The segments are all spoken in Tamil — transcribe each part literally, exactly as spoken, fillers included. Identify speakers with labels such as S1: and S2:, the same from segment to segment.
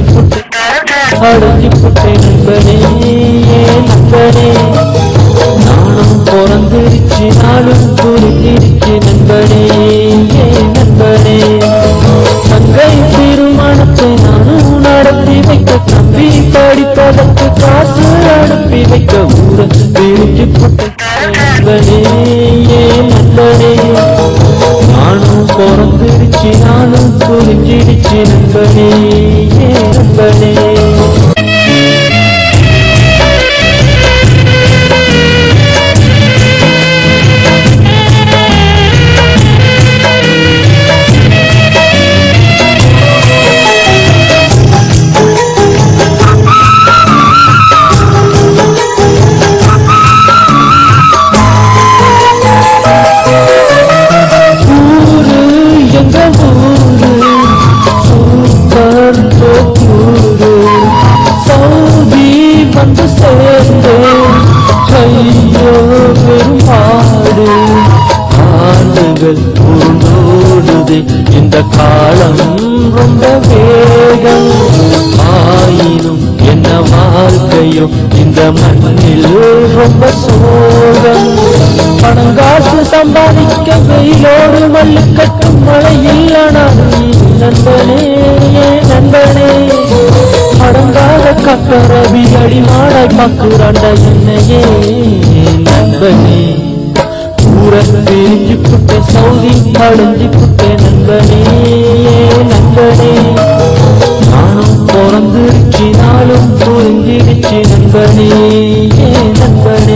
S1: அடைஞ்சு புட்டு அடைஞ்சு புட்டை நண்பனே நண்பனே நானும் பிறந்திருச்சு நாளும் புரிஞ்சிருச்சு நண்பனே நண்பனே தங்கை திருமணத்தை நானும் நடத்தி வைக்க தம்பி படிப்பதற்கு காசு அனுப்பி வைக்க ஊர பிரிஞ்சு புட்டை நண்பனே நண்பனே நானும் பிறந்திருச்சு நானும் புரிஞ்சிருச்சு நண்பனே நண்பனே வந்து சேர்ந்து கையோ பெருமாடு ஆண்டுகள் உருண்டோடுது இந்த காலம் ரொம்ப வேகம் ஆயினும் என்ன வாழ்க்கையோ இந்த மண்ணில் ரொம்ப சோகம் பணங்காசு சம்பாதிக்க வெயிலோடு மல்லு கட்டும் மழையில் நண்பனே நண்பனே அடங்காத கக்கரவி அடிமாடாய் பாக்குறாண்ட என்னையே நண்பனே ஊர பிரிஞ்சு புட்ட சௌதி அடைஞ்சு புட்ட நண்பனே நண்பனே நானும் பிறந்திருச்சு நாளும் புரிஞ்சிருச்சு நண்பனே நண்பனே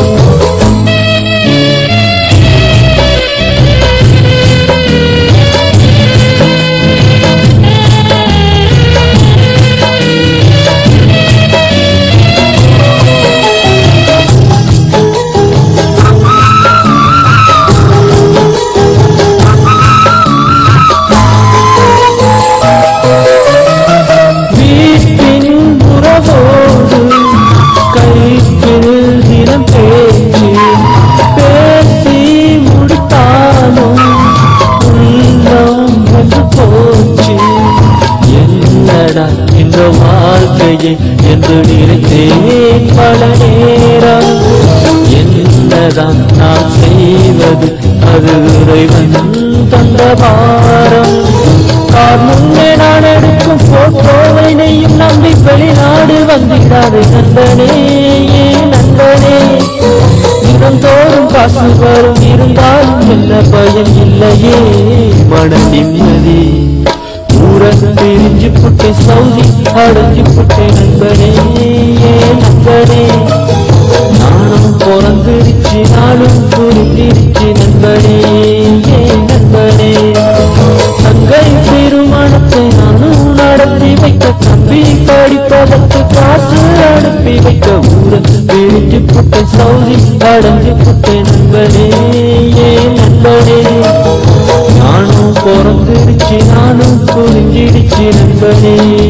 S1: இந்த வாழ்க்கையை என்று நினைத்தேன் பல நேரம் என்னதான் நான் செய்வது அது இறைவன் தந்த பாரம் கார் முன்னே நான் எடுக்கும் போட்டோவை நெய்யும் நம்பி வெளிநாடு வந்திடாது நண்பனே நண்பனே தினந்தோறும் காசு வரும் இருந்தாலும் என்ன பயம் இல்லையே மன நிம்மதி பிரிஞ்சு புட்டை சௌதி அடைஞ்சு புட்டை நண்பனே நண்பனே நானும் பிறந்திருச்சு நாளும் புரிந்திருச்சு நண்பனே நண்பனே தங்கை திருமணத்தை நானும் நடத்தி வைக்க தம்பி படிப்பதற்கு காசு அனுப்பி வைக்க ஊர பிரிஞ்சு புட்டை சௌதி அடைஞ்சு புட்டை நண்பனே நண்பனே நானும் பிறந்திருச்சு நானும் புரிஞ்சிருச்சு நண்பனே